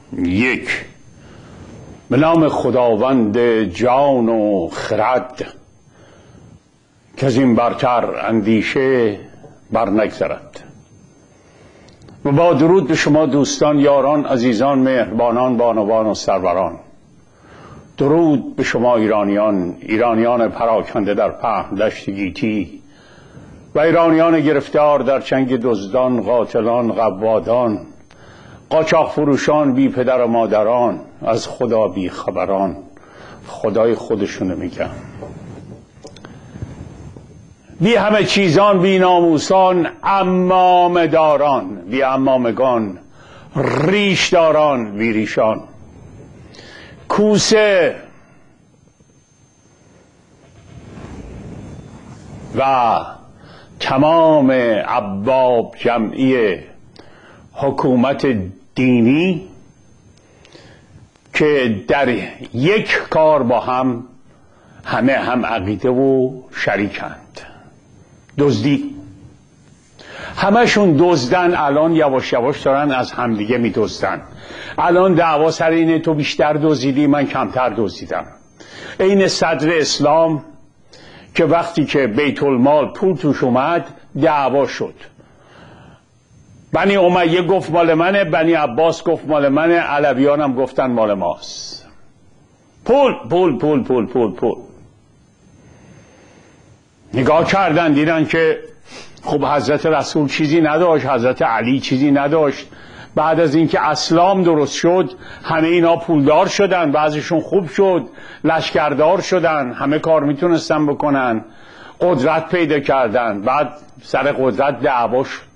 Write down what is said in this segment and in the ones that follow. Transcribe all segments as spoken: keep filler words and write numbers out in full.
یک. به نام خداوند جان و خرد که از این برتر اندیشه بر نگذرد. و با درود به شما دوستان، یاران، عزیزان، مهربانان، بانوان و سروران. درود به شما ایرانیان، ایرانیان پراکنده در پهن دشت گیتی و ایرانیان گرفتار در چنگ دزدان، قاتلان، قوادان، قاچاق فروشان، بی پدر و مادران، از خدا بی خبران. خدای خودشونو میگن. بی همه چیزان، بی ناموسان، عمامه داران، بی عمامگان، ریش داران، بی ریشان، کوسه و تمام ابواب جمعی حکومت دینی که در یک کار با هم همه هم عقیده و شریکند. دزدی. همشون دزدن. الان یواش یواش دارن از همدیگه می دزدن. الان دعوا سر اینه تو بیشتر دزدیدی، من کمتر دزدیدم. این صدر اسلام که وقتی که بیت المال پول توش اومد دعوا شد. بنی امیه گفت مال منه، بنی عباس گفت مال منه، علویان هم گفتن مال ماست. پول پول پول پول پول پول. نگاه کردن دیدن که خب حضرت رسول چیزی نداشت، حضرت علی چیزی نداشت. بعد از اینکه اسلام درست شد همه اینا پولدار شدن، بعضیشون خوب شد، لشکردار شدن، همه کار میتونستن بکنن، قدرت پیدا کردن. بعد سر قدرت دعوا شد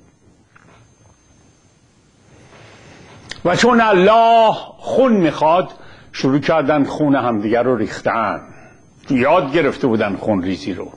و چون الله خون میخواد شروع کردن خون همدیگر رو ریختن. یاد گرفته بودن خون ریزی رو.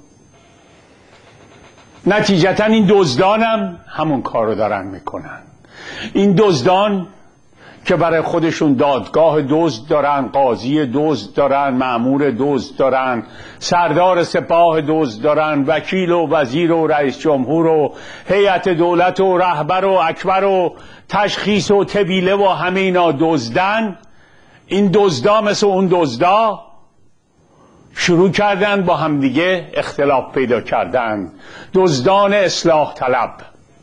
نتیجتا این دزدان هم همون کار رو دارن میکنن. این دزدان که برای خودشون دادگاه دزد دارن، قاضی دزد دارن، مأمور دزد دارن، سردار سپاه دزد دارن، وکیل و وزیر و رئیس جمهور و هیئت دولت و رهبر و اکبر و تشخیص و طبیله و همه اینا دزدن. این دزدا مثل اون دزدا شروع کردن با همدیگه اختلاف پیدا کردن. دزدان اصلاح طلب،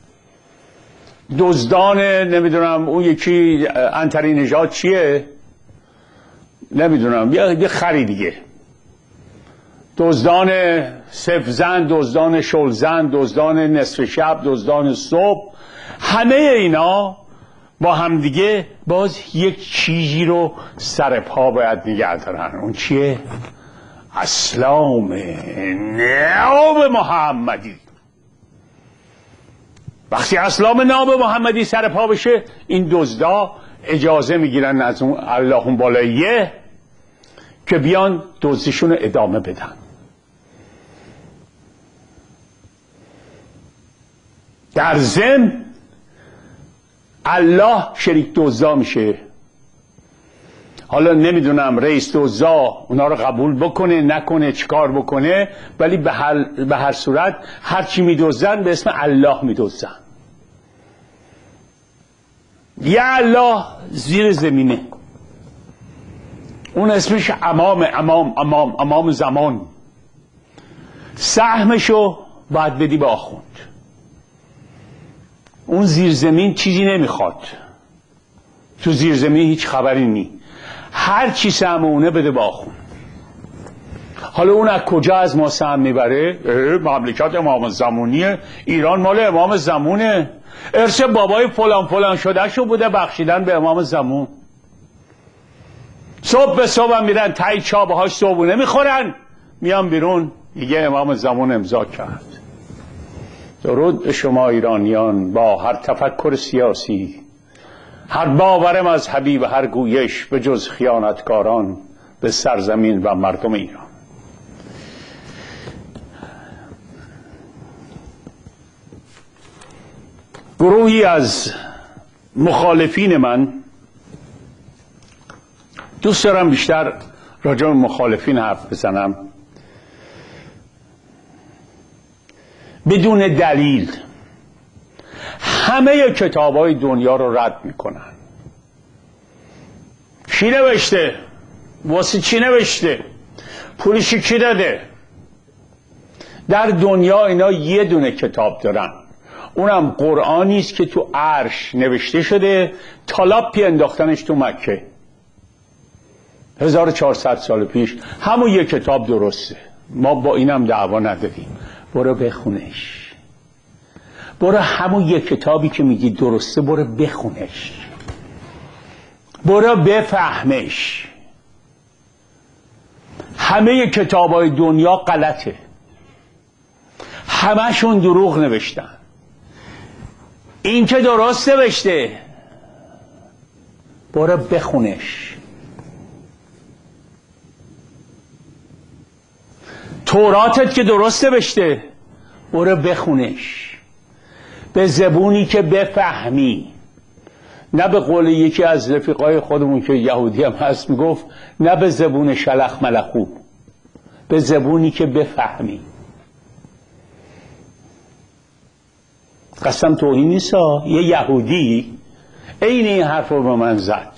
دزدان نمیدونم اون یکی عنتری نژاد چیه نمیدونم، یه خری دیگه، دزدان صفر زن، دزدان شل زن، دزدان نصف شب، دزدان صبح. همه اینا با همدیگه باز یک چیزی رو سر پا باید نگه دارن. اون چیه؟ اسلام ناب محمدی. وقتی اسلام ناب محمدی سر پا بشه این دزدا اجازه میگیرن از اون اللهم بالاییه که بیان دزدیشون رو ادامه بدن. در ضمن الله شریک دزدا میشه. حالا نمیدونم رئیس دزدا اونا رو قبول بکنه نکنه چیکار بکنه، ولی به هر, به هر صورت هر چی میدزدن به اسم الله میدزدن. یه الله زیر زمینه، اون اسمش امام امام امام امام زمان. سهمشو باید بدی به آخوند. اون زیر زمین چیزی نمیخواد، تو زیر زمین هیچ خبری نی، هر چی سهم اونه بده به آخوند. حالا اون از کجا از ما سهم میبره؟ مملکت امام زمانیه، ایران مال امام زمونه، ارث بابای فلان فلان شده شو بوده بخشیدن به امام زمان. صبح به صبح هم میرن تای چابه هاش صبحونه میخورن، میان بیرون میگه امام زمان امضا کرد. درود به شما ایرانیان با هر تفکر سیاسی، هر باور مذهبی و هر گویش به جز خیانتکاران به سرزمین و مردم ایران. گروهی از مخالفین من، دوست دارم بیشتر راجع به مخالفین حرف بزنم، بدون دلیل همه کتابای دنیا رو رد میکنن. کی نوشته؟ واسه چی نوشته؟ پولشی کی داده؟ در دنیا اینا یه دونه کتاب دارن، اونم قرآنی است که تو عرش نوشته شده، تالاپی انداختنش تو مکه هزار و چهارصد سال پیش. همون یه کتاب درسته، ما با اینم دعوا نداریم. برو بخونش، برو همون یه کتابی که میگی درسته برو بخونش، برو بفهمش. همه کتابای دنیا غلطه، همشون دروغ نوشتن. این که درست نوشته برو بخونش. توراتت که درست نوشته برو بخونش به زبونی که بفهمی، نه به قول یکی از رفیقای خودمون که یهودی هم هست میگفت نه به زبون شلخ ملخو، به زبونی که بفهمی. قسم توهین نیست، یه یهودی عین این حرف رو به من زد،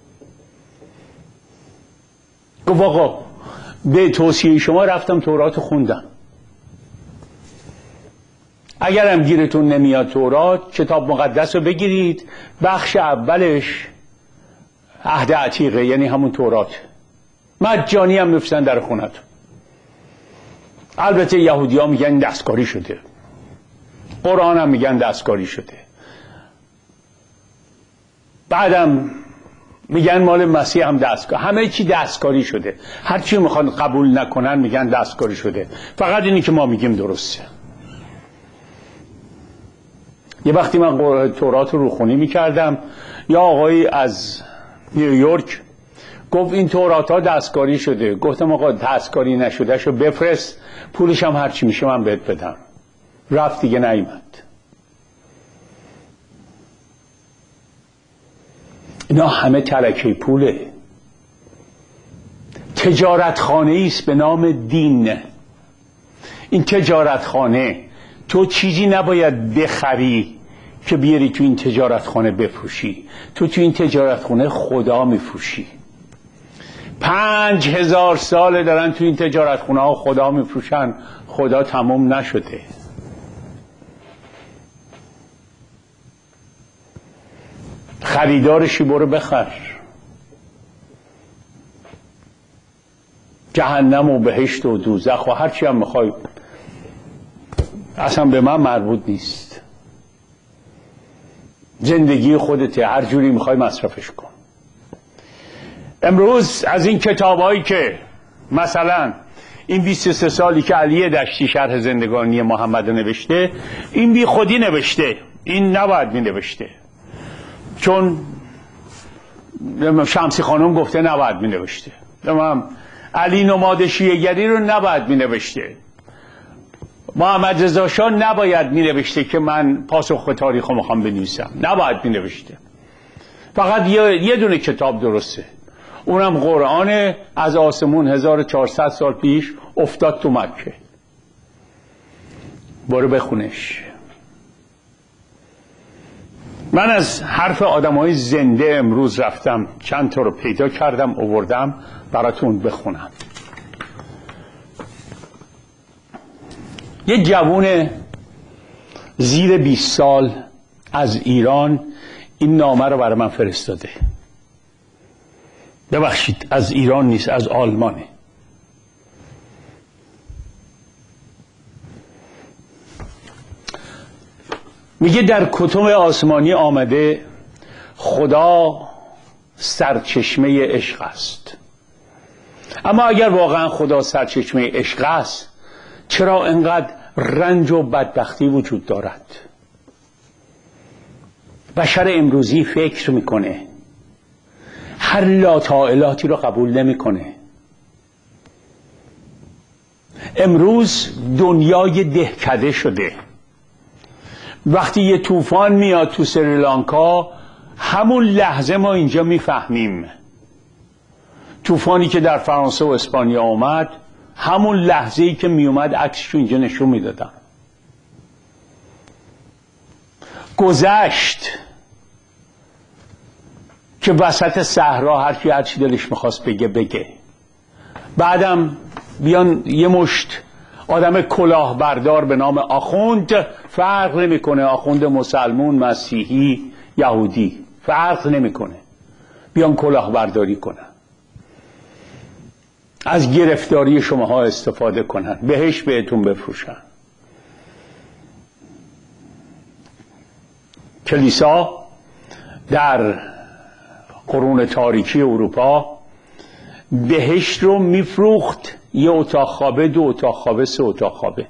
گفت آقا به توصیه شما رفتم تورات خوندم، اگرم گیرتون نمیاد تورات، کتاب مقدس رو بگیرید، بخش اولش عهد عتیقه یعنی همون تورات، مجانی هم میفرستن در خونتون. البته یهودی ها میگن دستکاری شده، قرآن هم میگن دستکاری شده، بعدم میگن مال مسیح هم دستکاری، همه چی دستکاری شده، هر چی میخوان قبول نکنن میگن دستکاری شده، فقط اینی که ما میگیم درسته. یه وقتی من تورات رو روخونی میکردم، یا آقایی از نیویورک گفت این تورات ها دستکاری شده. گفتم آقا دستکاری نشده شو بفرست، پولش هم هرچی میشه من بهت بدم. رفت دیگه نیامد. اینا همه ترکه پوله. تجارتخانه است به نام دین. این تجارتخانه تو چیزی نباید بخری که بیاری تو این تجارتخانه بفروشی، تو تو این تجارتخانه خدا میفروشی. پنج هزار ساله دارن تو این تجارتخانه ها خدا میفروشن، خدا تمام نشده. خریدارشی برو بخر. جهنم و بهشت و دوزخ و هرچی هم میخوای اصلا به من مربوط نیست. زندگی خودته، هر جوری میخوای مصرفش کن. امروز از این کتابایی که مثلا این بیست و سه سالی که علی دشتی شرح زندگانی محمد نوشته، این بی خودی نوشته، این نباید می نوشته، چون شمسی خانم گفته نباید می نوشته، علی نماد شیعه‌گری رو نباید می نوشته، محمد رضا شاه نباید می نوشته که من پاسخ به تاریخ رو میخوام بنویسم، نباید می نوشته. فقط یه, یه دونه کتاب درسته، اونم قرآن از آسمون هزار و چهارصد سال پیش افتاد تو مکه. برو بخونش. من از حرف آدمای زنده امروز رفتم چند تا رو پیدا کردم آوردم براتون بخونم. یه جوون زیر بیست سال از ایران این نامه رو برای من فرستاده. ببخشید از ایران نیست، از آلمانه. میگه در کتب آسمانی آمده خدا سرچشمه عشق است. اما اگر واقعا خدا سرچشمه عشق است، چرا انقدر رنج و بدبختی وجود دارد؟ بشر امروزی فکر میکنه، هر لاتائلاتی رو قبول نمیکنه. امروز دنیای دهکده شده. وقتی یه طوفان میاد تو سریلانکا، همون لحظه ما اینجا میفهمیم. طوفانی که در فرانسه و اسپانیا اومد، همون لحظه ای که میومد عکسشو اینجا نشون میدادم. گذشت. که وسط صحرا هر کی هر چی دلش میخواست بگه بگه. بعدم بیان یه مشت آدم کلاهبردار به نام آخوند، فرق نمیکنه آخوند مسلمون، مسیحی، یهودی، فرق نمیکنه، بیان کلاهبرداری کنن، از گرفتاری شماها استفاده کنن، بهش بهتون بفروشن. کلیسا در قرون تاریکی اروپا بهشت رو میفروخت، یه اتاق خوابه، دو اتاق خوابه، سه اتاق خوابه.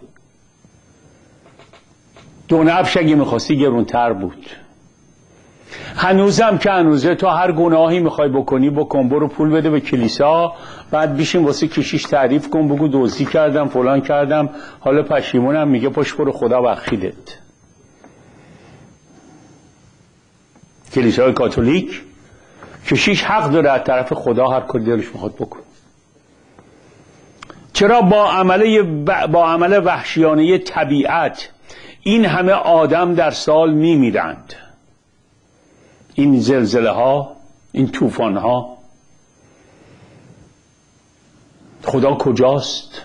دو نبش اگه میخواستی گرونتر بود. هنوزم که هنوزه تو هر گناهی میخوای بکنی بکن، برو پول بده به کلیسا، بعد بیشین واسه کشیش تعریف کن، بگو دزدی کردم فلان کردم، حالا پشیمونم، میگه پشت برو خدا بخشیدت. کلیسای کاتولیک کشیش حق داره از طرف خدا هر کاری دلش میخواد بکن. چرا با عمل با عمل وحشیانه طبیعت این همه آدم در سال میمیرند؟ این زلزله ها، این طوفان ها، خدا کجاست؟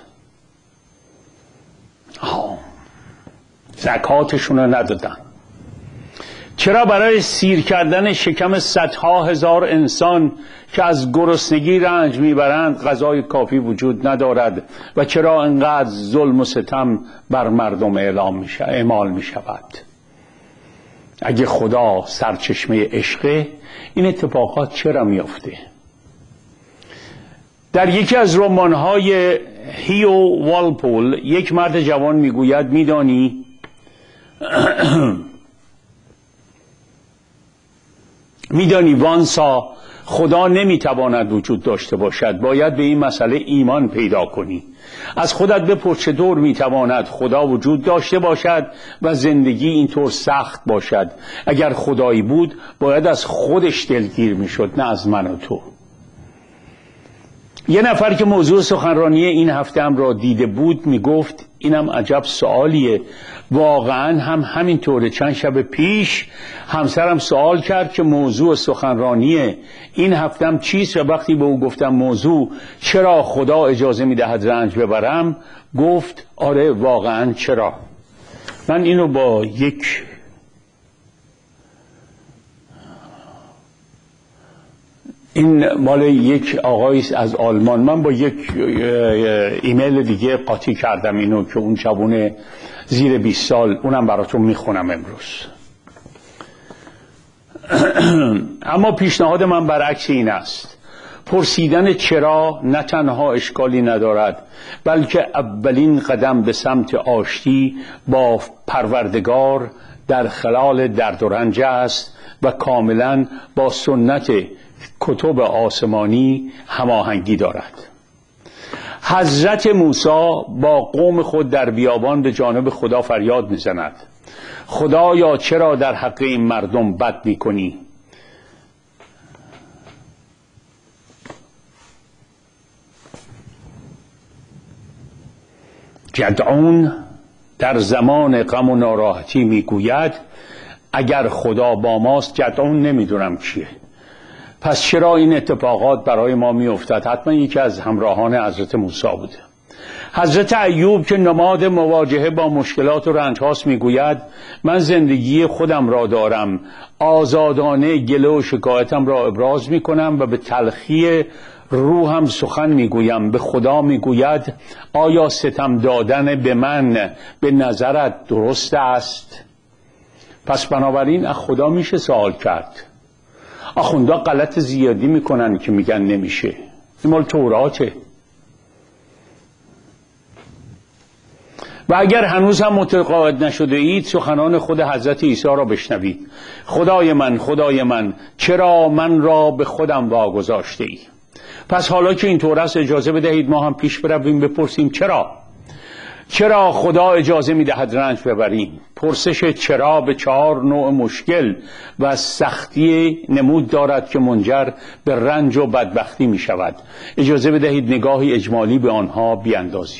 آه. زکاتشون رو ندادن. چرا برای سیر کردن شکم صدها هزار انسان که از گرسنگی رنج میبرند غذای کافی وجود ندارد؟ و چرا انقدر ظلم و ستم بر مردم اعلام میشه اعمال میشود؟ اگه خدا سرچشمه عشقه، این اتفاقات چرا میافته؟ در یکی از رمان‌های هیو والپول یک مرد جوان میگوید میدانی میدانی وانسا، خدا نمیتواند وجود داشته باشد، باید به این مسئله ایمان پیدا کنی. از خودت بپرس چطور میتواند خدا وجود داشته باشد و زندگی اینطور سخت باشد؟ اگر خدایی بود باید از خودش دلگیر میشد، نه از من و تو. یه نفر که موضوع سخنرانی این هفته هم را دیده بود میگفت اینم عجب سوالیه، واقعا هم همینطوره. چند شب پیش همسرم سوال کرد که موضوع سخنرانی این هفته هم چیست، و وقتی به او گفتم موضوع چرا خدا اجازه میدهد رنج ببرم، گفت آره واقعا چرا. من اینو با یک این مال یک آقایی از آلمان، من با یک ایمیل دیگه قاطی کردم اینو که اون جوون زیر بیست سال، اونم براتون میخونم امروز. اما پیشنهاد من برعکس این است. پرسیدن چرا نه تنها اشکالی ندارد، بلکه اولین قدم به سمت آشتی با پروردگار در خلال درد و رنج است و کاملا با سنت کتب آسمانی هماهنگی دارد. حضرت موسی با قوم خود در بیابان به جانب خدا فریاد میزند خدایا چرا در حق این مردم بد میکنی؟ جدعون در زمان غم و ناراحتی میگوید اگر خدا با ماست، جدعون نمیدونم چیه، پس چرا این اتفاقات برای ما می افتد؟ حتما یکی از همراهان حضرت موسی بوده. حضرت ایوب که نماد مواجهه با مشکلات و رنج هاست می گوید من زندگی خودم را دارم، آزادانه گله و شکایتم را ابراز می کنم و به تلخی روحم سخن می گویم. به خدا می گوید آیا ستم دادن به من به نظرت درست است؟ پس بنابراین از خدا میشه سوال کرد. آخوندا غلط زیادی میکنن که میگن نمیشه. این مال توراته. و اگر هنوز هم متقاعد نشده اید، سخنان خود حضرت عیسی را بشنوید. خدای من، خدای من، چرا من را به خودم واگذاشته ای؟ پس حالا که اینطور است اجازه بدهید ما هم پیش برویم بپرسیم چرا؟ چرا خدا اجازه میدهد رنج ببریم؟ پرسش چرا به چهار نوع مشکل و سختی نمود دارد که منجر به رنج و بدبختی می شود. اجازه بدهید نگاهی اجمالی به آنها بیاندازیم.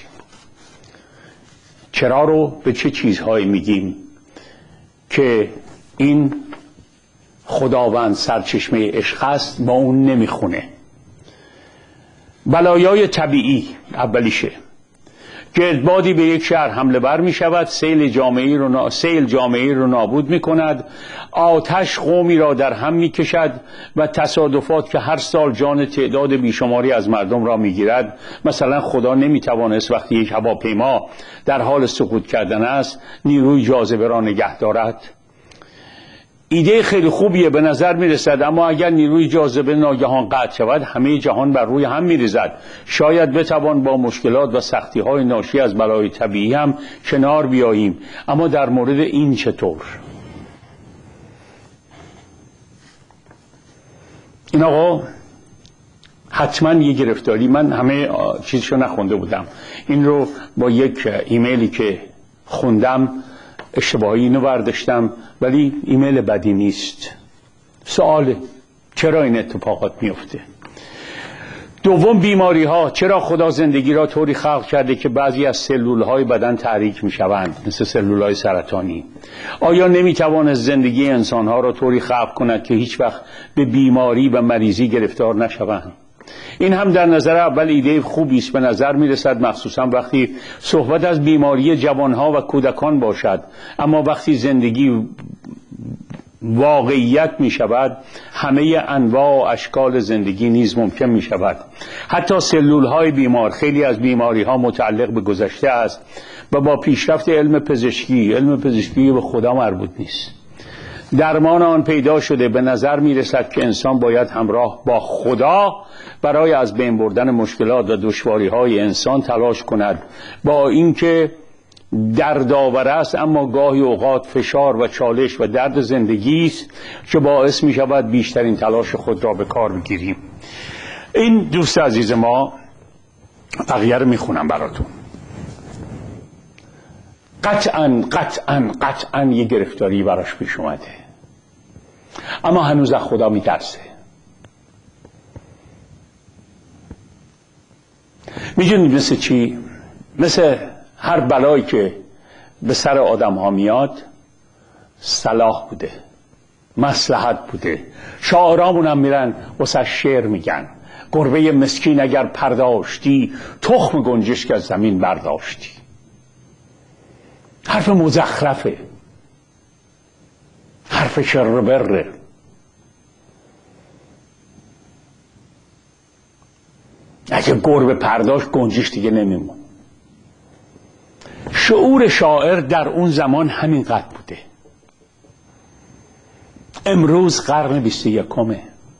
چرا رو به چه چیزهایی میگیم که این خداوند سرچشمه عشق است با اون نمیخونه. بلایای طبیعی اولیشه، گردبادی به یک شهر حمله بر می شود، سیل جامعه رو نا... سیل جامعه رو نابود می کند، آتش قومی را در هم می کشد و تصادفات که هر سال جان تعداد بیشماری از مردم را می گیرد. مثلا خدا نمی توانست وقتی یک هواپیما در حال سقوط کردن است نیروی جاذبه را نگه دارد؟ ایده خیلی خوبیه به نظر می رسد، اما اگر نیروی جاذبه ناگهان قطع شود همه جهان بر روی هم می ریزد. شاید بتوان با مشکلات و سختی های ناشی از بلای طبیعی هم کنار بیاییم، اما در مورد این چطور؟ این آقا حتما یه گرفتاری، من همه چیزشو نخونده بودم، این رو با یک ایمیلی که خوندم اشتباهی اینو برداشتم، ولی ایمیل بدی نیست. سواله چرا این اتفاقات میفته؟ دوم، بیماری ها. چرا خدا زندگی را طوری خلق کرده که بعضی از سلول های بدن تحریک می شوند، مثل سلول های سرطانی؟ آیا نمی توانست زندگی انسان ها را طوری خلق کند که هیچ وقت به بیماری و مریضی گرفتار نشوند؟ این هم در نظر اول ایده خوبی است به نظر می رسد، مخصوصا وقتی صحبت از بیماری جوانها و کودکان باشد، اما وقتی زندگی واقعیت می شود همه انواع و اشکال زندگی نیز ممکن می شود. حتی سلول های بیمار. خیلی از بیماری ها متعلق به گذشته است و با پیشرفت علم پزشکی، علم پزشکی به خدا مربوط نیست، درمان آن پیدا شده. به نظر می رسد که انسان باید همراه با خدا برای از بین بردن مشکلات و دشواری های انسان تلاش کند، با اینکه دردآور است، اما گاهی اوقات فشار و چالش و درد زندگی است که باعث می شود بیشترین تلاش خود را به کار بگیریم. این دوست عزیز ما، بقیه رو می خونم براتون، قطعاً قطعاً قطعاً یه گرفتاری براش پیش اومده، اما هنوز از خدا می ترسه. میدونید مثل چی؟ مثل هر بلایی که به سر آدم ها میاد صلاح بوده، مصلحت بوده. شاعرامون هم میرن واسه شعر میگن، گربه مسکین اگر پرداشتی تخم گنجشک از زمین برداشتی. حرف مزخرفه، حرف شربره. اگه گربه پرداشت گنجش دیگه نمیمون. شعور شاعر در اون زمان همین قد بوده. امروز قرن بیست و یکمه،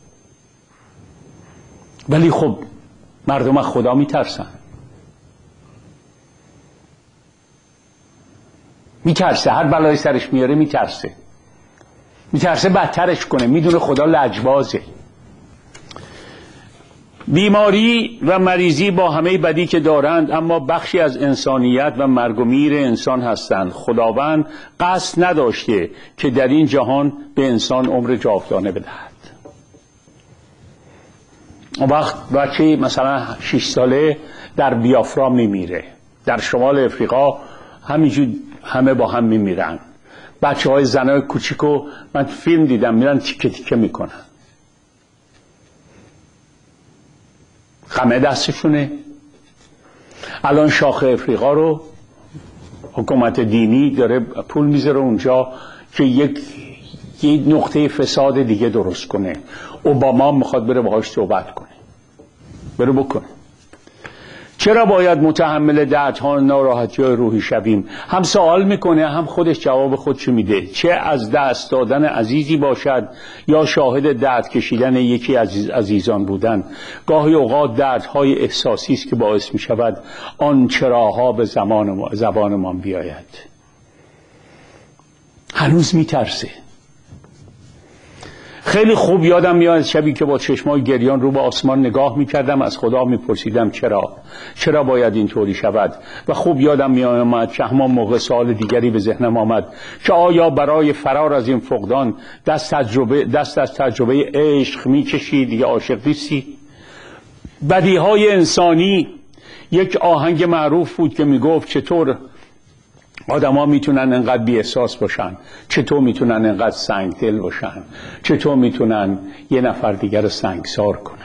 ولی خب مردم از خدا میترسن، میترسه هر بلای سرش میاره، میترسه میترسه بدترش کنه، میدونه خدا لجبازه. بیماری و مریضی با همه بدی که دارند اما بخشی از انسانیت و مرگ و میر انسان هستند. خداوند قصد نداشته که در این جهان به انسان عمر جاودانه بدهد. اون وقت بچه مثلا شش ساله در بیافرا میمیره، در شمال افریقا همینجور همه با هم میمیرن. بچه های زنای کوچیکو من فیلم دیدم میرن تیکه تیکه میکنن، خمه دستشونه. الان شاخ افریقا رو حکومت دینی داره پول میذاره اونجا که یک یک نقطه فساد دیگه درست کنه. اوباما میخواد بره باهاش صحبت کنه، بره بکنه. چرا باید متحمل دردها و ناراحتی های روحی شویم؟ هم سوال میکنه هم خودش جواب خودشو میده. چه از دست دادن عزیزی باشد یا شاهد درد کشیدن یکی از عزیزان بودن، گاهی اوقات دردهای احساسی است که باعث میشود آن چراها به زمان ما زبانمان بیاید. هنوز میترسه. خیلی خوب یادم میاد شبی که با چشمای گریان رو به آسمان نگاه میکردم، از خدا میپرسیدم چرا چرا باید اینطوری شود. و خوب یادم میآمد که همان موقع سوال دیگری به ذهنم آمد که آیا برای فرار از این فقدان دست تجربه دست از تجربه عشق میکشید یا عاشق نیستی؟ بدیهای انسانی. یک آهنگ معروف بود که میگفت چطور آدم ها میتونن انقدر بی احساس باشن، چطور میتونن انقدر سنگ دل باشن، چطور میتونن یه نفر دیگر رو سنگسار کنن.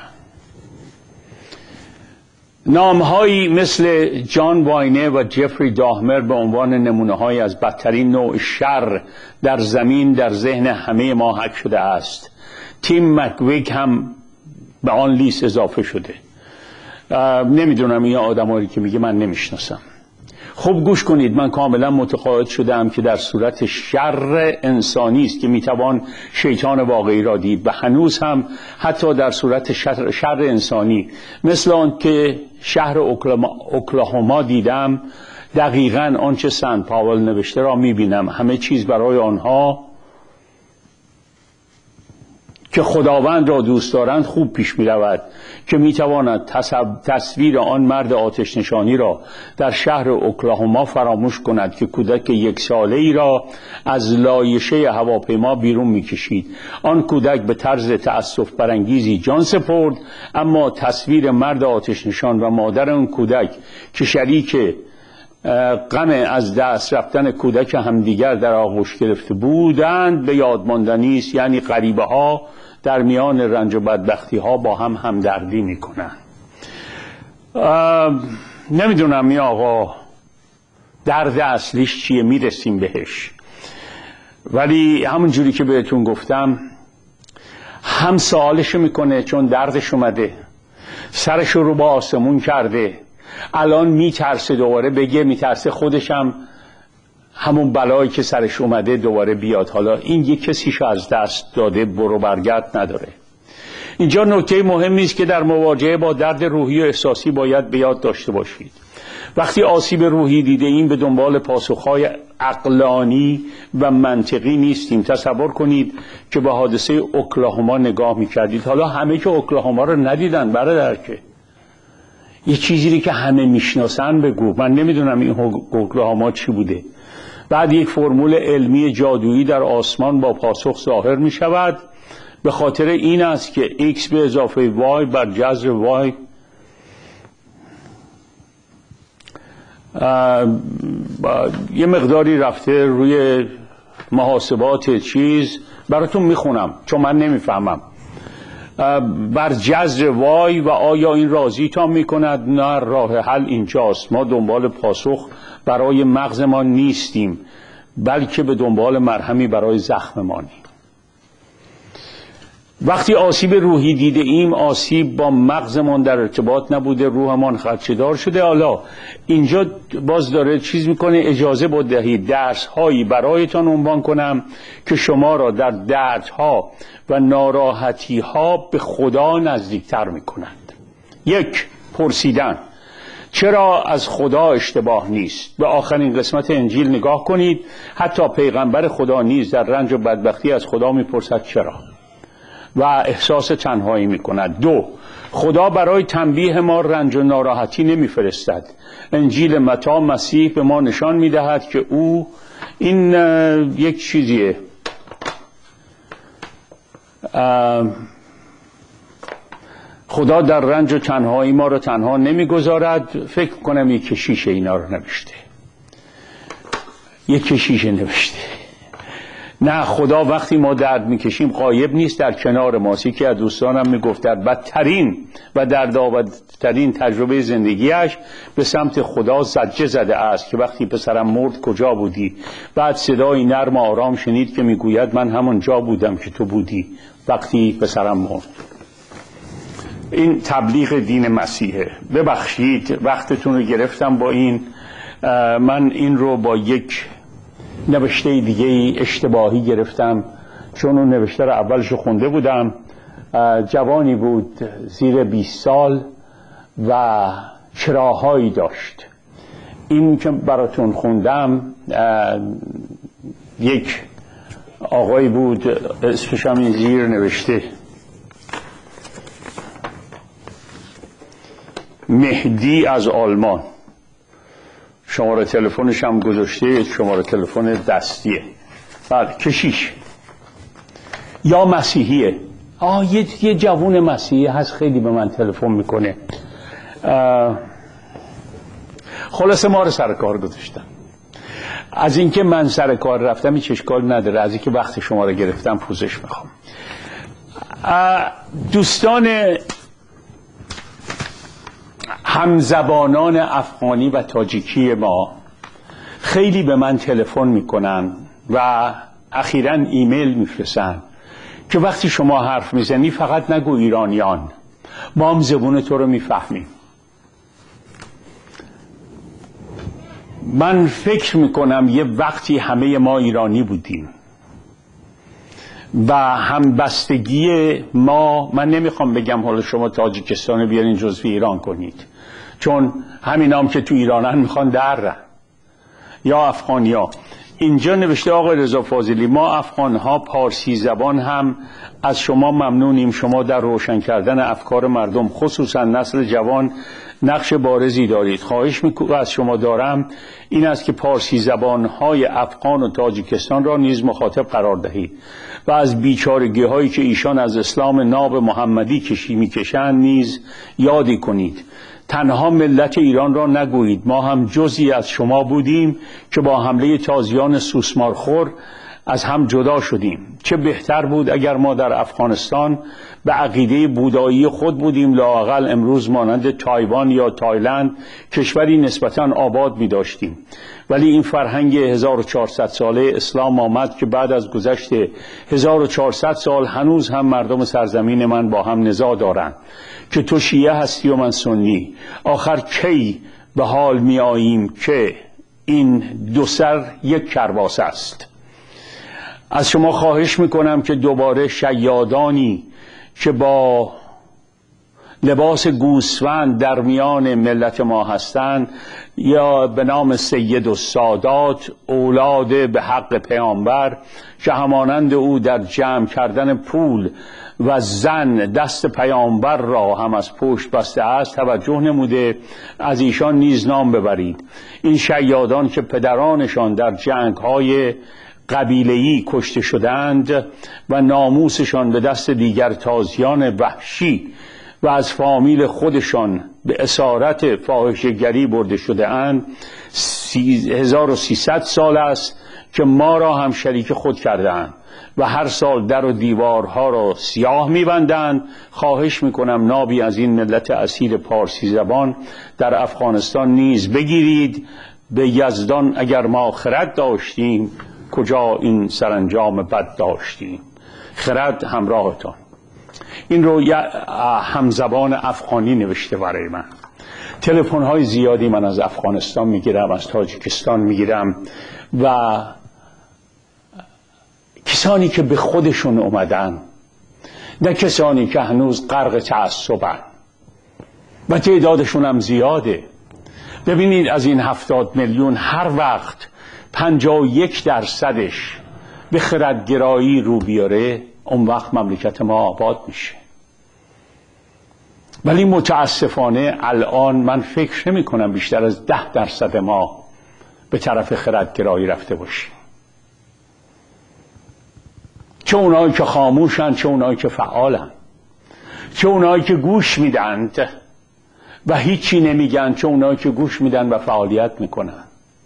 نامهایی مثل جان واینه و جفری داهمر به عنوان نمونه های از بدترین نوع شر در زمین در ذهن همه ما حک شده است. تیم مکویگ هم به آن لیست اضافه شده. نمیدونم این آدمایی که میگه من نمیشناسم. خب گوش کنید، من کاملا متقاعد شدم که در صورت شر انسانی است که میتوان شیطان واقعی را دید و هنوز هم حتی در صورت شر, شر انسانی مثل آن که شهر اوکلاهوما دیدم، دقیقاً آنچه سن پاول نوشته را میبینم. همه چیز برای آنها که خداوند را دوست دارند خوب پیش می رود، که می تواند تصویر آن مرد آتش نشانی را در شهر اوکلاهوما فراموش کند که کودک یک ساله ای را از لایشه هواپیما بیرون می کشید. آن کودک به طرز تأسف برانگیزی جان سپرد، اما تصویر مرد آتش نشان و مادر آن کودک که شریک غم از دست رفتن کودک همدیگر در آغوش گرفته بودند به یاد ماندنی است. یعنی غریبه ها در میان رنج و بدبختی ها با هم همدردی میکنن. نمیدونم این آقا درد اصلیش چیه، میرسیم بهش، ولی همون جوری که بهتون گفتم هم سوالش میکنه چون دردش اومده، سرش رو با آسمون کرده، الان میترسه دوباره بگه، میترسه خودشم همون بلایی که سرش اومده دوباره بیاد. حالا این یک کسیشو از دست داده، برو برگرد نداره. اینجا نکته مهمی است که در مواجهه با درد روحی و احساسی باید به یاد داشته باشید. وقتی آسیب روحی دیده این به دنبال پاسخهای عقلانی و منطقی نیستیم. تصور کنید که به حادثه اوکلاهوما نگاه میکردید. حالا همه که اوکلاهوما رو ندیدن برادر، که یه چیزی که همه میشناسن بگو. من نمیدونم این اوکلاهوما چی بوده. بعد یک فرمول علمی جادویی در آسمان با پاسخ ظاهر می شود. به خاطر این است که x به اضافه y بر جذر y یه مقداری رفته روی محاسبات چیز، براتون میخونم چون من نمیفهمم. بر جذر وای و آیا این راضی تا میکند؟ نه، راه حل اینجاست. ما دنبال پاسخ برای مغزمان نیستیم، بلکه به دنبال مرهمی برای زخممانیم. وقتی آسیب روحی دیده ایم، آسیب با مغزمان در ارتباط نبوده، روحمان خدشه‌دار شده. حالا اینجا باز داره چیز میکنه، اجازه بدهید درس هایی برایتان عنوان کنم که شما را در دردها و ناراحتی ها به خدا نزدیکتر میکنند. یک، پرسیدن چرا از خدا اشتباه نیست. به آخرین قسمت انجیل نگاه کنید، حتی پیغمبر خدا نیز در رنج و بدبختی از خدا میپرسد چرا و احساس تنهایی میکند. دو، خدا برای تنبیه ما رنج و ناراحتی نمیفرستد. انجیل متی مسیح به ما نشان میدهد که او این یک چیزیه، خدا در رنج و تنهایی ما رو تنها نمیگذارد. فکر کنم یک کشیش اینا رو نوشته، یک کشیش نوشته. نه، خدا وقتی ما درد میکشیم غایب نیست، در کنار ماست. یکی از دوستانم میگفت در بدترین و دردآورترین تجربه زندگیش به سمت خدا زجه زده است که وقتی پسرم مرد کجا بودی؟ بعد صدای نرم و آرام شنید که میگوید من همون جا بودم که تو بودی وقتی پسرم مرد. این تبلیغ دین مسیحه. ببخشید وقتتون رو گرفتم با این. من این رو با یک نوشته دیگه اشتباهی گرفتم، چون اون نوشته رو اولش خونده بودم. جوانی بود زیر بیست سال و چراهایی داشت. این که براتون خوندم یک آقایی بود، اسمش هم این زیر نوشته، مهدی از آلمان. شماره تلفنش هم گذاشته، شماره تلفن دستیه. بله، کشیش یا مسیحیه. آه یه, یه جوون مسیحی هست خیلی به من تلفن میکنه. خلاصه ما رو سر کار گذاشتن. از اینکه من سر کار رفتم هیچ اشکال نداره، از اینکه وقت شما رو گرفتم پوزش میخوام. دوستان همزبانان افغانی و تاجیکی ما خیلی به من تلفن میکنن و اخیراً ایمیل میفرستن که وقتی شما حرف میزنی فقط نگو ایرانیان، ما هم زبون تو رو میفهمیم. من فکر میکنم یه وقتی همه ما ایرانی بودیم و همبستگی ما، من نمیخوام بگم حالا شما تاجیکستان رو بیارین جزو ایران کنید، چون همین هم که تو ایرانن میخوان درن، یا افغانیا. اینجا نوشته آقای رضا فاضلی ما افغانها پارسی زبان هم از شما ممنونیم، شما در روشن کردن افکار مردم خصوصا نسل جوان نقش بارزی دارید. خواهش میکنم از شما دارم این است که پارسی زبانهای افغان و تاجیکستان را نیز مخاطب قرار دهید و از بیچارگی هایی که ایشان از اسلام ناب محمدی کشی میکشند نیز یادی کنید. تنها ملت ایران را نگویید، ما هم جزئی از شما بودیم که با حمله تازیان سوسمارخور از هم جدا شدیم. چه بهتر بود اگر ما در افغانستان به عقیده بودایی خود بودیم، لااقل امروز مانند تایوان یا تایلند کشوری نسبتاً آباد می داشتیم. ولی این فرهنگ هزار و چهارصد ساله اسلام آمد که بعد از گذشت هزار و چهارصد سال هنوز هم مردم سرزمین من با هم نزاع دارند که تو شیعه هستی و من سنی. آخر کی به حال می آییم که این دو سر یک کرباس است؟ از شما خواهش میکنم که دوباره شیادانی که با لباس گوسفند در میان ملت ما هستند یا به نام سید و سادات اولاد به حق پیامبر که همانند او در جمع کردن پول و زن دست پیامبر را هم از پشت بسته است توجه نموده از ایشان نیز نام ببرید. این شیادان که پدرانشان در جنگ‌های قبیله‌ای کشته شدند و ناموسشان به دست دیگر تازیان وحشی و از فامیل خودشان به اسارت فاحشه‌گری برده شده اند، هزار و سیصد سال است که ما را هم شریک خود کردند و هر سال در و دیوارها را سیاه می‌بندند. خواهش می‌کنم نابی از این ملت اصیل پارسی زبان در افغانستان نیز بگیرید. به یزدان اگر ما خرد داشتیم کجا این سرانجام بد داشتیم. خرد همراهتان. این رو همزبان افغانی نوشته برای من. تلفن های زیادی من از افغانستان میگیرم، از تاجیکستان میگیرم و کسانی که به خودشون اومدن، نه کسانی که هنوز غرق تعصبن و تعدادشون هم زیاده. ببینید از این هفتاد میلیون هر وقت پنجاه و یک درصدش به خردگرایی رو بیاره اون وقت مملکت ما آباد میشه. ولی متاسفانه الان من فکر نمی کنم بیشتر از ده درصد ما به طرف خردگرایی رفته باشیم، چه اونایی که خاموشن، چه اونایی که فعالن، چه اونایی که گوش میدند و هیچی نمیگن، چه اونایی که گوش میدن و فعالیت میکنن.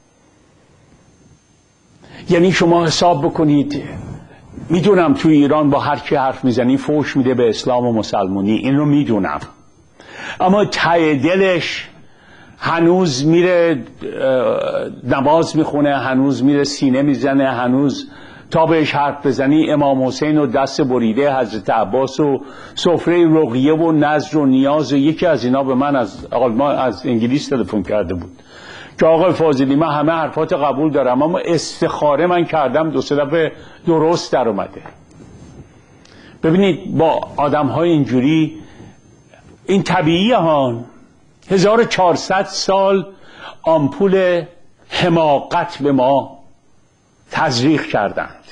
یعنی شما حساب بکنید، میدونم توی ایران با هر کی حرف میزنی فوش میده به اسلام و مسلمونی، این رو میدونم، اما ته دلش هنوز میره نماز میخونه، هنوز میره سینه میزنه، هنوز تا بهش حرف بزنی امام حسین و دست بریده حضرت عباس و سفره رقیه و نذر و نیاز و یکی از اینا به من از آلمان از انگلیس تلفن کرده بود که آقای فاضلی من همه حرفات قبول دارم اما استخاره من کردم دو سه دفعه درست در اومده. ببینید با آدم های اینجوری این طبیعیه ها. هزار و چهارصد سال آمپول حماقت به ما تزریق کردند.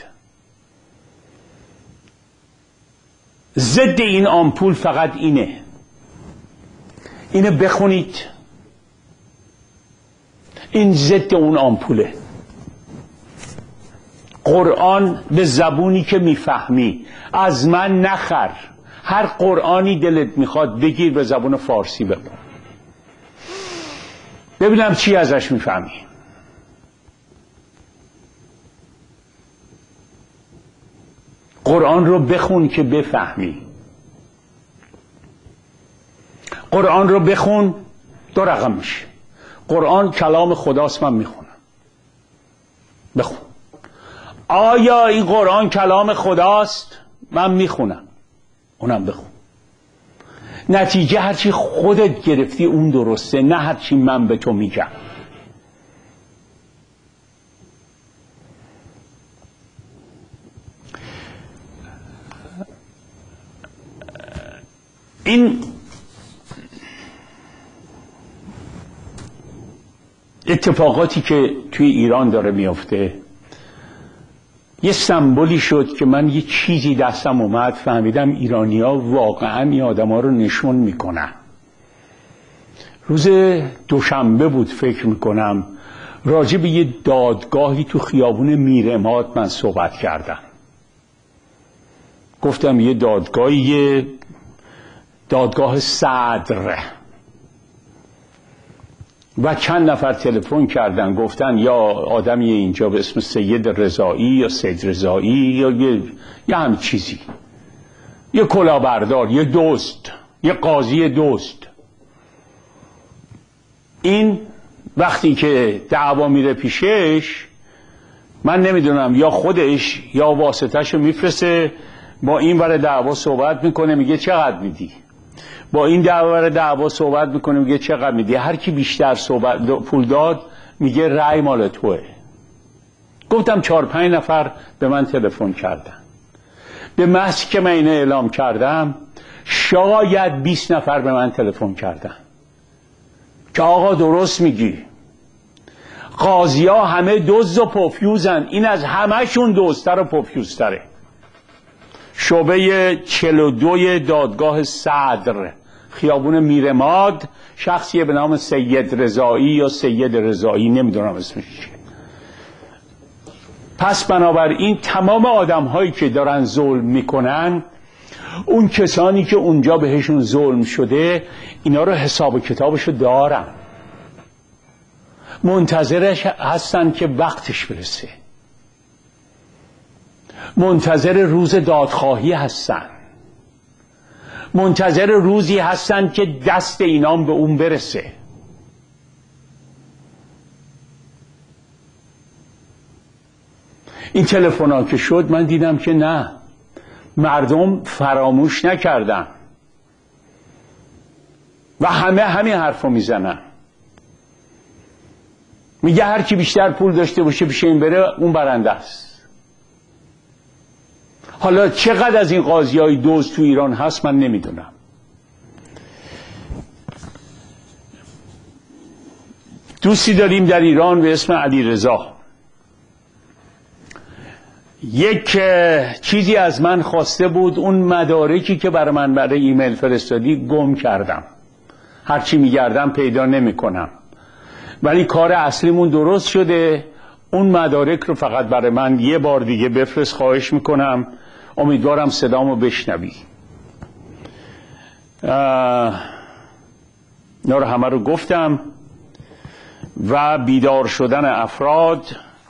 ضد این آمپول فقط اینه، اینه بخونید، این ضد اون آمپوله. قرآن به زبونی که میفهمی، از من نخر، هر قرآنی دلت میخواد بگیر به زبون فارسی بخون ببینم چی ازش میفهمی. قرآن رو بخون که بفهمی. قرآن رو بخون دو رقم میشه. قرآن کلام خداست، من میخونم. بخون. آیا این قرآن کلام خداست؟ من میخونم. اونم بخون. نتیجه هرچی خودت گرفتی اون درسته، نه هرچی من به تو میگم. این اتفاقاتی که توی ایران داره میفته یه سمبولی شد که من یه چیزی دستم اومد فهمیدم ایرانی‌ها واقعا این آدم‌ها رو نشون میکنن. روز دوشنبه بود فکر میکنم، راجع به یه دادگاهی تو خیابون میراماد من صحبت کردم. گفتم یه دادگاهی، یه دادگاه صدر، و چند نفر تلفن کردن گفتن یا آدمی اینجا به اسم سید رضایی یا سید رضایی یا یه, یه هم چیزی، یه کلاهبردار، یه دوست، یه قاضی دوست. این وقتی که دعوا میره پیشش، من نمیدونم یا خودش یا واسطه‌شو میفرسته با این ور دعوا صحبت میکنه، میگه چقدر میدی، با این دعوا دعوا صحبت میکنه میگه چقدر میدی، هر کی بیشتر صحبت پول داد میگه رأی مال توه. گفتم چهار پنج نفر به من تلفن کردن. به محض که من اینو اعلام کردم شاید بیست نفر به من تلفن کردن که آقا درست میگی، قاضی ها همه دزد و پفیوزن، این از همهشون دزدتر و پفیوزتره. شعبه چهل و دو دادگاه صدر، خیابون میراماد، شخصی به نام سید رضایی یا سید رضایی، نمیدونم اسمش چیه. پس بنابراین تمام آدم هایی که دارن ظلم میکنن، اون کسانی که اونجا بهشون ظلم شده، اینا رو حساب و کتابشو دارن، منتظرش هستن که وقتش برسه، منتظر روز دادخواهی هستن، منتظر روزی هستن که دست اینام به اون برسه. این تلفن‌ها که شد من دیدم که نه، مردم فراموش نکردن و همه همین حرفو میزنن. میگه هر کی بیشتر پول داشته باشه پیش این بره اون برنده است. حالا چقدر از این قاضیای دزد تو ایران هست من نمیدونم. دوستی داریم در ایران به اسم علی رضا. یک چیزی از من خواسته بود، اون مدارکی که برای من برای ایمیل فرستادی گم کردم، هرچی میگردم پیدا نمی کنم، ولی کار اصلیمون درست شده. اون مدارک رو فقط برای من یه بار دیگه بفرست، خواهش میکنم. امیدوارم صدامو بشنوی. اینا رو همه رو گفتم. و بیدار شدن افراد،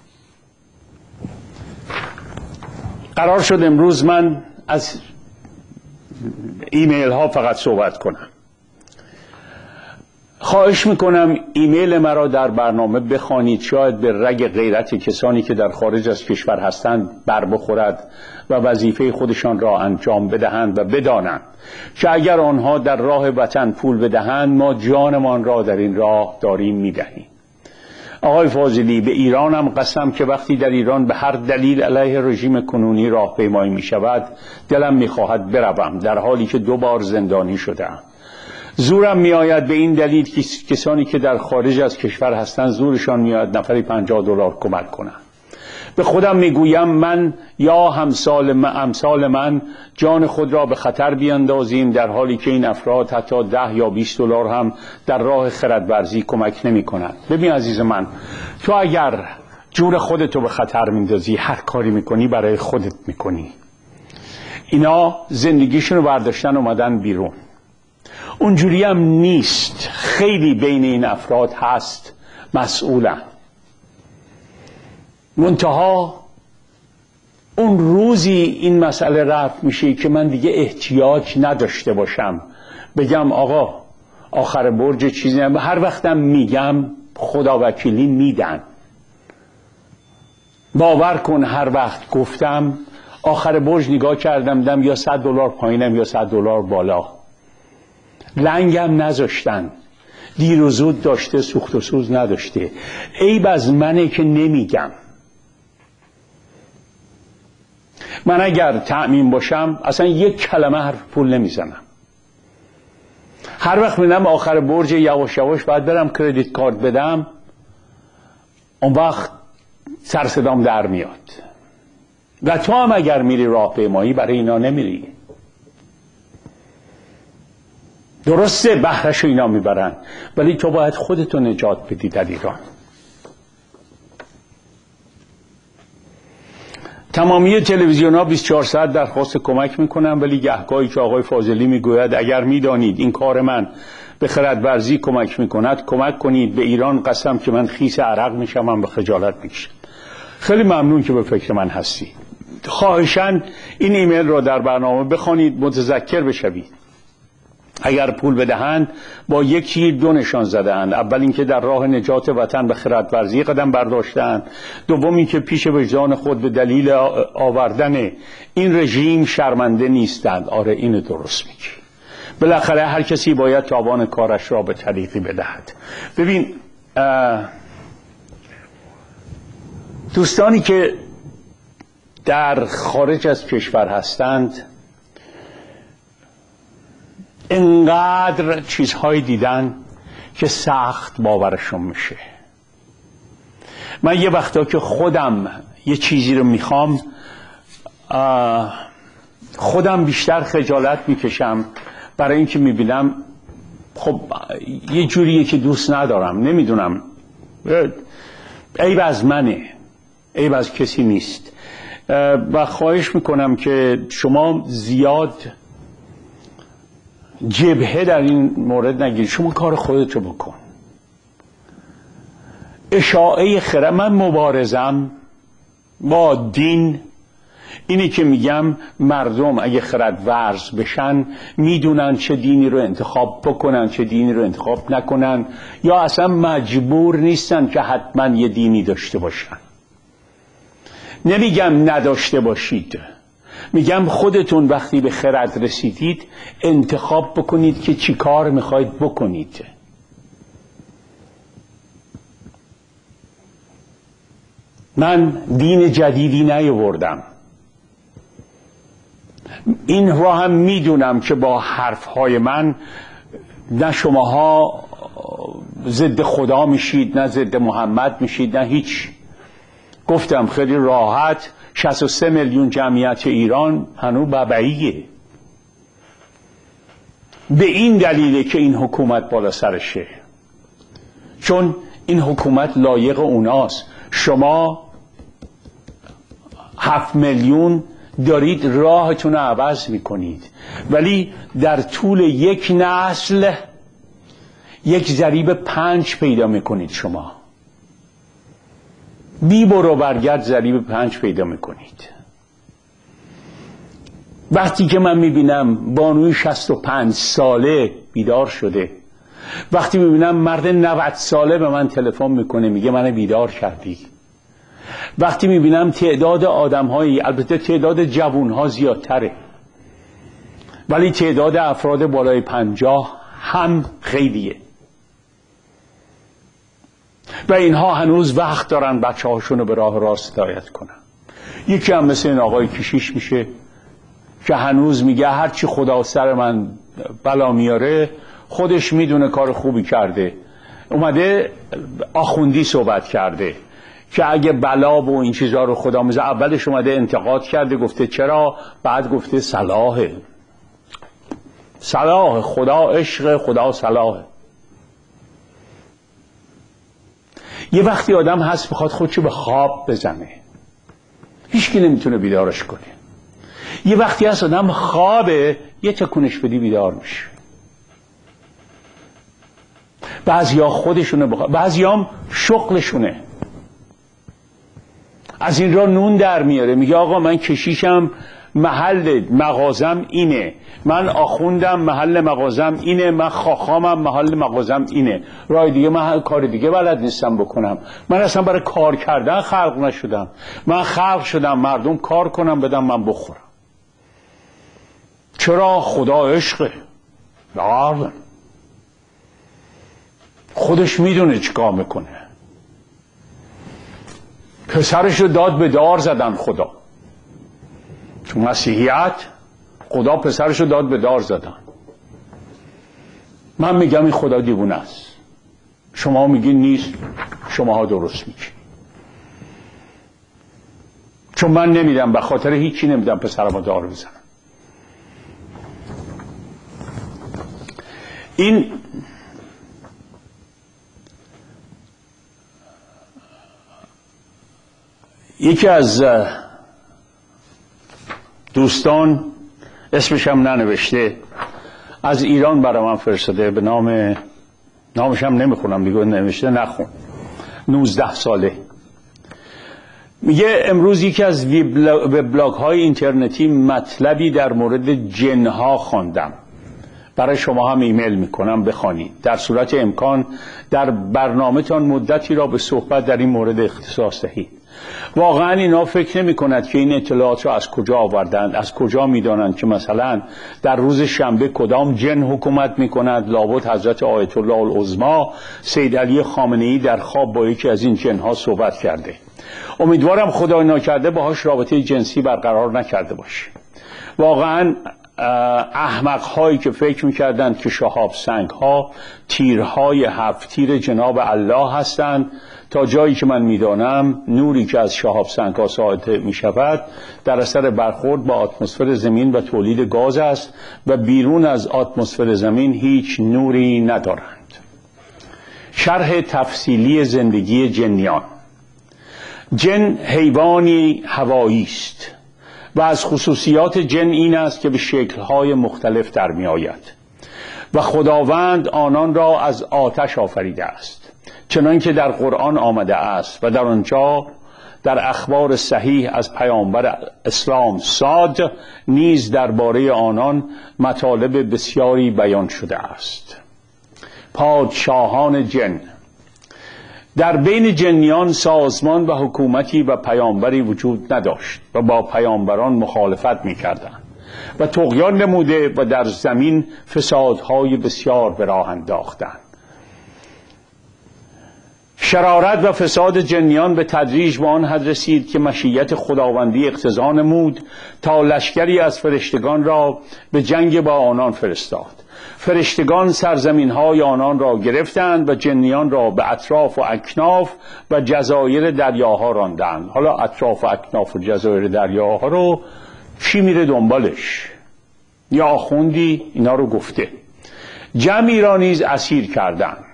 قرار شد امروز من از ایمیل ها فقط صحبت کنم. خواهش میکنم ایمیل مرا در برنامه بخوانید، شاید به رگ غیرت کسانی که در خارج از کشور هستند بر بخورد و وظیفه خودشان را انجام بدهند و بدانند که اگر آنها در راه وطن پول بدهند ما جانمان را در این راه داریم میدهیم. آقای فاضلی، به ایرانم قسم که وقتی در ایران به هر دلیل علیه رژیم کنونی راهپیمایی می شود دلم می خواهد بروم، در حالی که دو بار زندانی شدم. زورم می آید به این دلیل که کسانی که در خارج از کشور هستند زورشان می آید نفری پنجاه دلار کمک کنند. به خودم می گویم من یا همسال من, همسال من جان خود را به خطر بیاندازیم، در حالی که این افراد حتی ده یا بیست دلار هم در راه خردورزی کمک نمی کنند. ببین عزیز من، تو اگر جون خودتو به خطر میندازی، هر کاری میکنی برای خودت میکنی. اینا زندگیشون رو برداشتن اومدن بیرون. اونجوری هم نیست، خیلی بین این افراد هست مسئولن. منتها اون روزی این مسئله رفع میشه که من دیگه احتیاج نداشته باشم بگم آقا آخر برج چیزی هم. هر وقتم میگم خدا وکیلی میدن. باور کن هر وقت گفتم آخر برج نگاه کردم دیدم یا صد دلار پایینم یا صد دلار بالا. لنگم نذاشتن. دیر و زود داشته، سوخت و سوز نداشته. عیب از منه که نمیگم. من اگر تأمین باشم اصلا یک کلمه حرف پول نمیزنم. هر وقت میدم آخر برج یواش یواش باید برم کردیت کارت بدم، اون وقت سر صدام در میاد. و تو هم اگر میری راهپیمایی برای اینا نمیری. درسته بهرش اینا میبرن، ولی تو باید خودتو نجات بدی در ایران. تمامی تلویزیون ها بیست و چهار ساعت درخواست کمک میکنن، ولی گهگاهی که آقای فاضلی میگوید اگر میدانید این کار من به خردورزی کمک میکند کمک کنید به ایران، قسم که من خیس عرق میشم، من به خجالت میکشم. خیلی ممنون که به فکر من هستی. خواهشاً این ایمیل را در برنامه بخوانید، متذکر بشوید. اگر پول بدهند با یکی دو نشان زده‌اند. اول اینکه در راه نجات وطن به خردورزی قدم برداشتند، دوم اینکه پیش وجدان خود به دلیل آوردن این رژیم شرمنده نیستند. آره اینو درست میگی. بالاخره هر کسی باید تاوان کارش را به طریقی بدهد. ببین دوستانی که در خارج از کشور هستند انقدر چیزهایی دیدن که سخت باورشون میشه. من یه وقتا که خودم یه چیزی رو میخوام خودم بیشتر خجالت میکشم برای اینکه میبینم خب یه جوریه که دوست ندارم. نمیدونم، عیب از منه، عیب از کسی نیست. و خواهش میکنم که شما زیاد جبهه در این مورد نگیر. شما کار خودت رو بکن. اشاعه خرد. من مبارزم با دین اینی که میگم مردم اگه خرد ورز بشن میدونن چه دینی رو انتخاب بکنن چه دینی رو انتخاب نکنن، یا اصلا مجبور نیستن که حتما یه دینی داشته باشن. نمیگم نداشته باشید، میگم خودتون وقتی به خرد رسیدید انتخاب بکنید که چی کار میخواید بکنید. من دین جدیدی نیاوردم. این را هم میدونم که با حرفهای من نه شماها ضد خدا میشید نه ضد محمد میشید نه هیچ. گفتم خیلی راحت شصت و سه میلیون جمعیت ایران هنوز ببعیه. به این دلیله که این حکومت بالا سرشه، چون این حکومت لایق اوناست. شما هفت میلیون دارید راهتون رو عوض میکنید، ولی در طول یک نسل یک ضریب پنج پیدا میکنید. شما بی برو برگرد ضریب پنج پیدا میکنید. وقتی که من میبینم بانوی شصت و پنج ساله بیدار شده، وقتی میبینم مرد نود ساله به من تلفن میکنه میگه من بیدار کردی، وقتی میبینم تعداد آدم‌هایی، البته تعداد جوان‌ها زیادتره ولی تعداد افراد بالای پنجاه هم خیلیه و اینها هنوز وقت دارن بچه هاشون رو به راه راست هدایت کنن. یکی هم مثل این آقای کشیش میشه که هنوز میگه هرچی خدا سر من بلا میاره خودش میدونه کار خوبی کرده. اومده آخوندی صحبت کرده که اگه بلا و این چیزها رو خدا میزه. اولش اومده انتقاد کرده گفته چرا، بعد گفته صلاحه صلاح خدا عشق، خدا صلاحه. یه وقتی آدم هست بخواد خودشو به خواب بزنه، هیچکی نمیتونه بیدارش کنه. یه وقتی هست آدم خوابه یه تکونش بدی بیدار میشه. بعضی ها خودشونه بخواد، بعضی هم شغلشونه. از این را نون در میاره. میگه آقا من کشیشم، محل مغازم اینه، من آخوندم محل مغازم اینه، من خاخامم محل مغازم اینه، راه دیگه من کار دیگه بلد نیستم بکنم. من اصلا برای کار کردن خلق نشدم، من خلق شدم مردم کار کنم بدم من بخورم. چرا؟ خدا عشقه. بله، خودش میدونه چیکار میکنه. پسرش رو داد به دار زدن خدا. تو مسیحیت خدا پسرش رو داد به دار زدن. من میگم این خدا دیوونه است، شما میگین نیست، شماها درست میگین. چون من نمیدم، به خاطر هیچی نمیدم پسرم رو دار بزنم. این یکی از دوستان، اسمش هم ننوشته، از ایران برای من فرستاده، به نام نامش هم نمیخونم دیگه، نوشته نخون، نوزده ساله. میگه امروز یکی از وبلاگ های اینترنتی مطلبی در مورد جنها خواندم، برای شما هم ایمیل میکنم بخوانید. در صورت امکان در برنامه تان مدتی را به صحبت در این مورد اختصاص دهید. واقعا اینا فکر نمی کند که این اطلاعات را از کجا آوردند، از کجا می دانند که مثلا در روز شنبه کدام جن حکومت می کند. لابد حضرت آیت الله العظمی سید علی خامنه‌ای در خواب با یکی از این جنها صحبت کرده. امیدوارم خدای ناکرده باهاش رابطه جنسی برقرار نکرده باشه. واقعا احمق هایی که فکر میکردند که شهاب سنگ ها تیرهای هفت تیر جناب الله هستند، تا جایی که من میدانم نوری که از شهاب سنگ ها ساطع میشود در اثر برخورد با اتمسفر زمین و تولید گاز است و بیرون از اتمسفر زمین هیچ نوری ندارند. شرح تفصیلی زندگی جنیان. جن حیوانی هوایی است و از خصوصیات جن این است که به شکل‌های مختلف در می آید و خداوند آنان را از آتش آفریده است، چنان که در قرآن آمده است و در آنجا در اخبار صحیح از پیامبر اسلام صاد نیز درباره آنان مطالب بسیاری بیان شده است. پادشاهان جن. در بین جنیان سازمان و حکومتی و پیامبری وجود نداشت و با پیامبران مخالفت می‌کردند و طغیان نموده و در زمین فسادهای بسیار به راه انداختند. شرارت و فساد جنیان به تدریج به آن حد رسید که مشیت خداوندی اقتضا نمود تا لشکری از فرشتگان را به جنگ با آنان فرستاد. فرشتگان سرزمین‌های آنان را گرفتند و جنیان را به اطراف و اکناف و جزایر دریاها راندند. حالا اطراف و اکناف و جزایر دریاها رو چی میره دنبالش؟ یا آخوندی اینا رو گفته. جمعی را نیز اسیر کردند.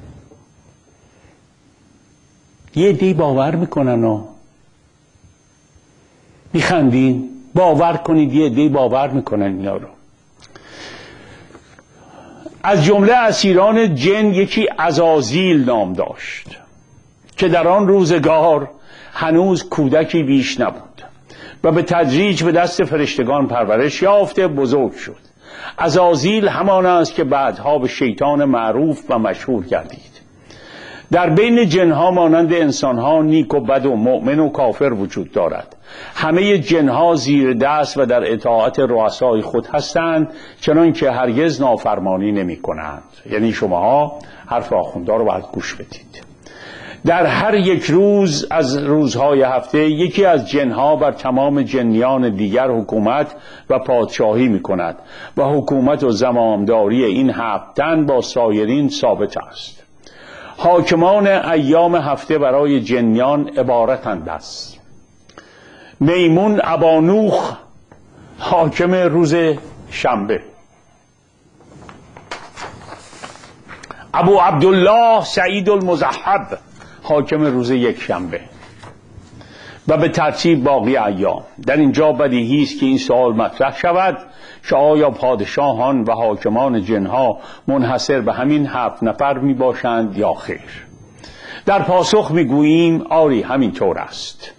یه دی باور میکنن و میخندین. باور کنید یه دی باور میکنن اینا رو. از جمله اسیران جن یکی عزازیل نام داشت که در آن روزگار هنوز کودکی بیش نبود و به تدریج به دست فرشتگان پرورش یافته بزرگ شد. عزازیل همان است که بعدها به شیطان معروف و مشهور گردید. در بین جنها مانند انسانها نیک و بد و مؤمن و کافر وجود دارد. همه جنها زیر دست و در اطاعت رؤسای خود هستند، چنان که هرگز نافرمانی نمی کنند. یعنی شماها حرف آخونده رو باید گوش بدید. در هر یک روز از روزهای هفته یکی از جنها بر تمام جنیان دیگر حکومت و پادشاهی می کند و حکومت و زمامداری این هفت تن با سایرین ثابت است. حاکمان ایام هفته برای جنیان عبارتند است: میمون ابانوخ حاکم روز شنبه، ابو عبدالله سعید المذهب حاکم روز یک شنبه و به ترتیب باقی ایام. در اینجا بدیهی است که این سوال مطرح شود که آیا پادشاهان و حاکمان جنها منحصر به همین هفت نفر می باشند یا خیر؟ در پاسخ می گوییم آری همین طور است.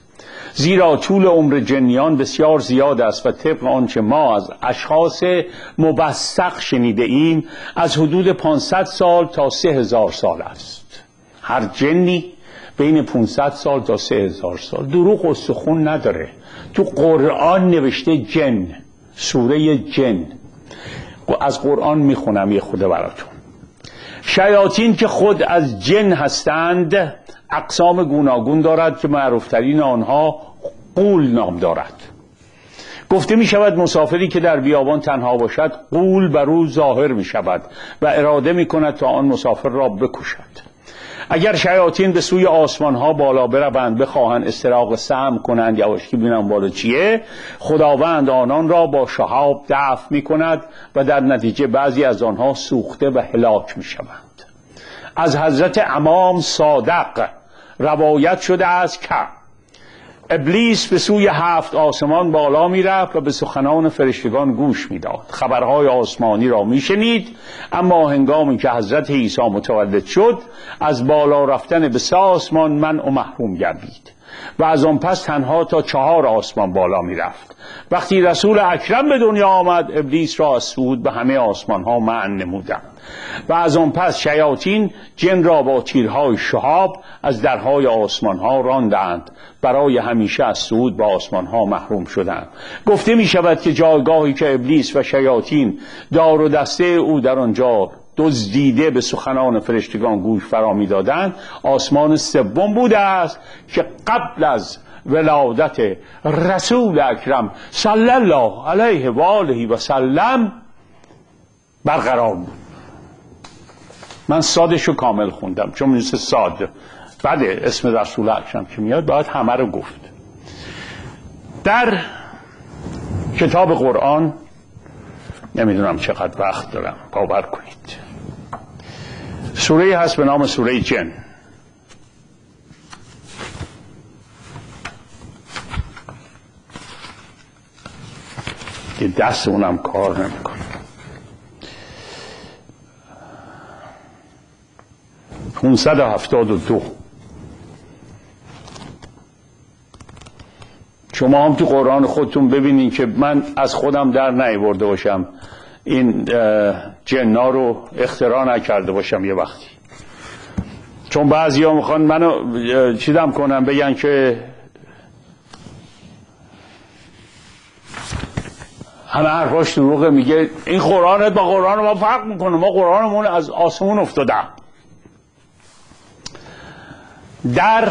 زیرا طول عمر جنیان بسیار زیاد است و طبق آنچه ما از اشخاص مبثق شنیده ایم از حدود پانصد سال تا سه هزار سال است. هر جنی بین پانصد سال تا سه هزار سال. دروغ و سخن نداره. تو قرآن نوشته جن، سوره جن. از قرآن میخونم یه خود براتون. شیاطین که خود از جن هستند اقسام گوناگون دارد که معروفترین آنها غول نام دارد. گفته می شود مسافری که در بیابان تنها باشد غول بر او ظاهر می شود و اراده می کند تا آن مسافر را بکشد. اگر شیاطین به سوی آسمان ها بالا بروند بخواهند استراق سهم کنند یواشکی ببینم بالا چیه، خداوند آنان را با شهاب دفع می کند و در نتیجه بعضی از آنها سوخته و هلاک می شوند. از حضرت امام صادق روایت شده است که ابلیس به سوی هفت آسمان بالا می رفت و به سخنان فرشتگان گوش می داد. خبرهای آسمانی را می شنید، اما هنگامی که حضرت عیسی متولد شد از بالا رفتن به سه آسمان منع و محروم گردید و از آن پس تنها تا چهار آسمان بالا می رفت. وقتی رسول اکرم به دنیا آمد ابلیس را از صعود به همه آسمان ها منع نمودند و از آن پس شیاطین جن را با تیرهای شهاب از درهای آسمان ها راندند، برای همیشه از صعود به آسمان ها محروم شدند. گفته می شود که جایگاهی که ابلیس و شیاطین دار و دسته او در آنجا دزدیده به سخنان فرشتگان گوش فرا می دادند آسمان سوم بوده است که قبل از ولادت رسول اکرم صلی الله علیه و آله و سلم برقرار بود. من سادشو کامل خوندم چون مثل ساد بعد اسم رسول اکرم که میاد باید همه رو گفت. در کتاب قرآن نمیدونم چقدر وقت دارم باور کنید سوره هست به نام سوره جن. که دست اونم کار نمیکنه. پانصد و هفتاد و دو. شما هم تو قرآن خودتون ببینین که من از خودم در نیاورده باشم این جنا رو اختراع نکرده باشم یه وقتی، چون بعضی ها میخوان منو چیدم کنم بگن که همه حرفاش دروغه، میگه این قرآنت با قرآن ما فرق میکنه، ما قرآنمون از آسمون افتاده. در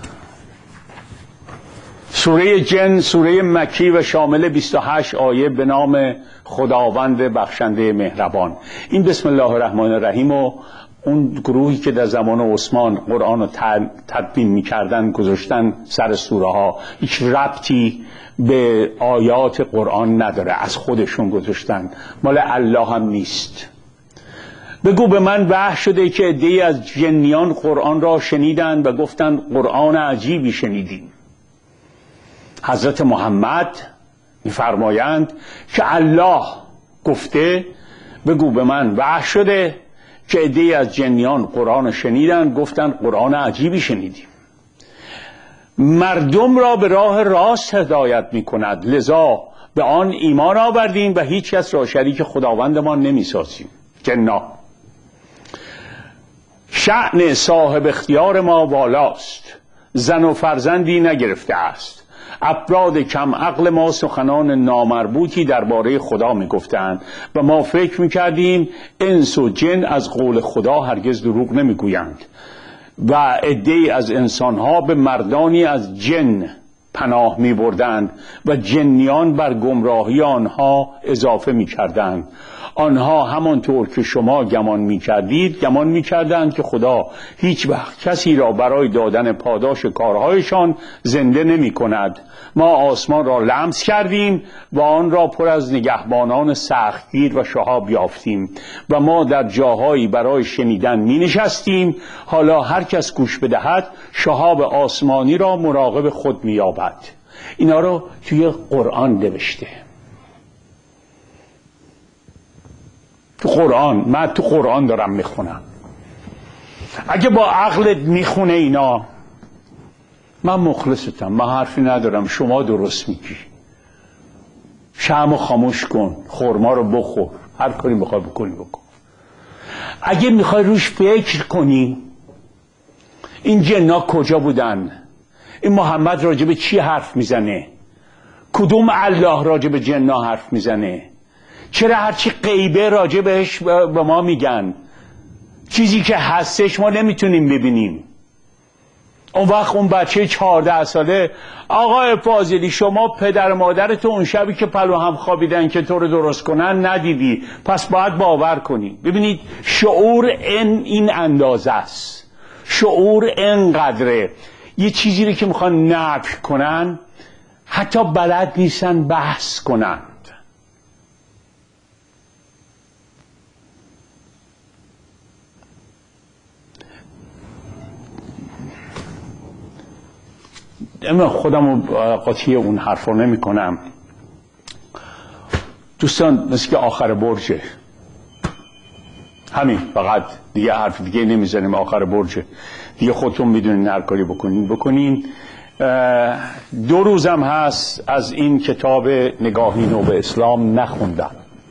سوره جن، سوره مکی و شامل بیست و هشت آیه به نام خداوند بخشنده مهربان. این بسم الله الرحمن الرحیم و اون گروهی که در زمان عثمان قرآن رو تدوین میکردن گذاشتن سر سوره ها، هیچ ربطی به آیات قرآن نداره، از خودشون گذاشتن، مال الله هم نیست. بگو به من وحی شده که عده‌ای از جنیان قرآن را شنیدند و گفتند قرآن عجیبی شنیدیم. حضرت محمد می‌فرمایند که الله گفته بگو به من وحی شده که عده‌ای از جنیان قرآن شنیدند گفتند قرآن عجیبی شنیدیم. مردم را به راه راست هدایت می‌کند، لذا به آن ایمان آوردیم و هیچ کس را شریک خداوندمان نمی‌سازیم. جنا شأن صاحب اختیار ما والاست، زن و فرزندی نگرفته است. افراد کم عقل ما سخنان نامربوطی درباره خدا میگفتند و ما فکر میکردیم انس و جن از قول خدا هرگز دروغ نمیگویند. و عده‌ای از انسانها به مردانی از جن پناه می بردند و جنیان بر گمراهی آنها اضافه می کردند. آنها همانطور که شما گمان می کردید گمان می کردند که خدا هیچ وقت کسی را برای دادن پاداش کارهایشان زنده نمی کند. ما آسمان را لمس کردیم و آن را پر از نگهبانان سختگیر و شهاب یافتیم و ما در جاهایی برای شنیدن می نشستیم. حالا هر کس گوش بدهد شهاب آسمانی را مراقب خود می یابد. اینا رو توی قرآن نوشته. تو قرآن، من تو قرآن دارم میخونم. اگه با عقلت میخونه اینا من مخلصتم، من حرفی ندارم، شما درست میگی، شمعو خاموش کن، خرما رو بخور، هر کاری میخوای بکنی بکن. اگه میخوای روش فکر کنی این جنا کجا بودن، این محمد راجب چی حرف میزنه، کدوم الله راجب جنا حرف میزنه، چرا هرچی غیبه راجبش به ما میگن، چیزی که هستش ما نمیتونیم ببینیم. اون وقت اون بچه چهارده ساله آقای فاضلی شما پدر مادرت اون شبی که پلو هم خوابیدن که تو رو درست کنن ندیدی، پس باید باور کنی. ببینید شعور این این اندازه است، شعور اینقدره. یه چیزی رو که میخوان نفی کنن حتی بلد نیستن بحث کنند. من خودم قاطی اون حرف رو نمی کنم دوستان، مثل که آخر برجه، همین، فقط دیگه حرف دیگه نمی زنیم، آخر برجه دیگه، خودتون میدونین هر کاری بکنین بکنین. دو روزم هست از این کتاب نگاهی نو به اسلام نخوندم.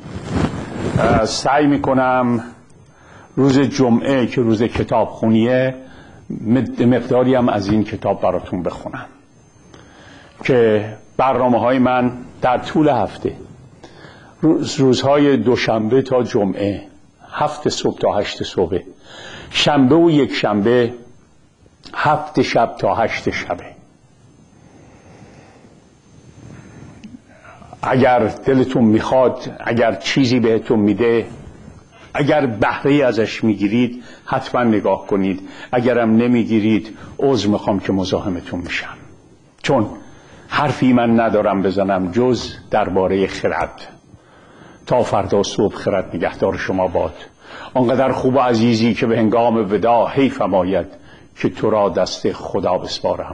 سعی میکنم روز جمعه که روز کتاب خونیه مقداری هم از این کتاب براتون بخونم که برنامه های من در طول هفته، روز روزهای دوشنبه تا جمعه، هفت صبح تا هشت صبح، شنبه و یک شنبه هفت شب تا هشت شبه. اگر دلتون میخواد، اگر چیزی بهتون میده، اگر بهره ازش میگیرید حتما نگاه کنید، اگرم نمیگیرید عذر میخوام که مزاحمتون میشم، چون حرفی من ندارم بزنم جز درباره خرد. تا فردا صبح خرد نگهدار شما باد. آنقدر خوب و عزیزی که به هنگام وداع حیفم آید که تو را دست خدا بسپارم.